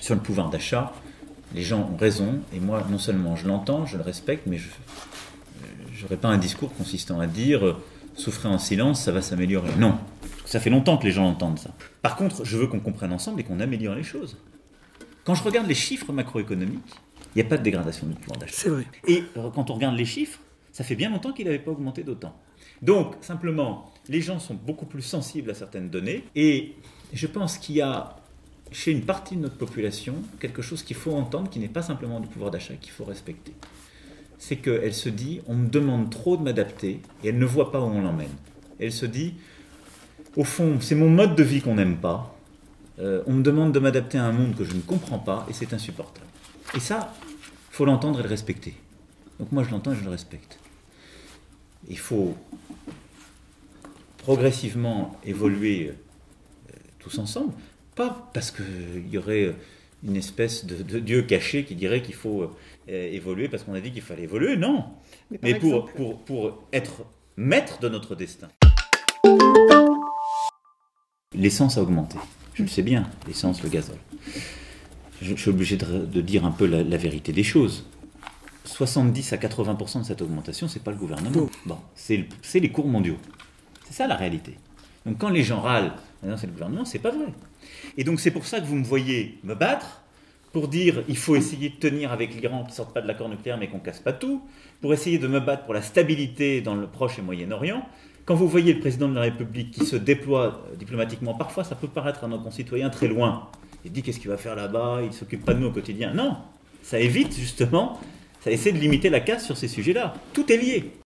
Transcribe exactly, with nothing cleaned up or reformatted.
Sur le pouvoir d'achat, les gens ont raison, et moi, non seulement je l'entends, je le respecte, mais je n'aurais pas un discours consistant à dire euh, « souffrez en silence, ça va s'améliorer ». Non, ça fait longtemps que les gens entendent ça. Par contre, je veux qu'on comprenne ensemble et qu'on améliore les choses. Quand je regarde les chiffres macroéconomiques, il n'y a pas de dégradation du pouvoir d'achat. C'est vrai. Et euh, quand on regarde les chiffres, ça fait bien longtemps qu'il n'avait pas augmenté d'autant. Donc, simplement, les gens sont beaucoup plus sensibles à certaines données, et je pense qu'il y a, chez une partie de notre population, quelque chose qu'il faut entendre, qui n'est pas simplement du pouvoir d'achat, qu'il faut respecter. C'est qu'elle se dit, on me demande trop de m'adapter, et elle ne voit pas où on l'emmène. Elle se dit, au fond, c'est mon mode de vie qu'on n'aime pas, euh, on me demande de m'adapter à un monde que je ne comprends pas, et c'est insupportable. Et ça, il faut l'entendre et le respecter. Donc moi je l'entends et je le respecte. Il faut progressivement évoluer euh, tous ensemble, pas parce qu'il y aurait une espèce de, de Dieu caché qui dirait qu'il faut euh, évoluer parce qu'on a dit qu'il fallait évoluer, non. Mais, Mais pour, pour, pour être maître de notre destin. L'essence a augmenté, je le sais bien, l'essence, le gazole. Je, je suis obligé de, de dire un peu la, la vérité des choses. soixante-dix à quatre-vingts pour cent de cette augmentation, c'est pas le gouvernement. Bon, c'est le, les cours mondiaux. C'est ça la réalité. Donc quand les gens râlent, c'est le gouvernement, c'est pas vrai. Et donc c'est pour ça que vous me voyez me battre, pour dire il faut essayer de tenir avec l'Iran qui ne sorte pas de l'accord nucléaire mais qu'on casse pas tout, pour essayer de me battre pour la stabilité dans le Proche et Moyen-Orient. Quand vous voyez le président de la République qui se déploie euh, diplomatiquement, parfois ça peut paraître à nos concitoyens très loin. Il dit qu'est-ce qu'il va faire là-bas, il ne s'occupe pas de nous au quotidien. Non, ça évite justement, ça essaie de limiter la casse sur ces sujets-là. Tout est lié.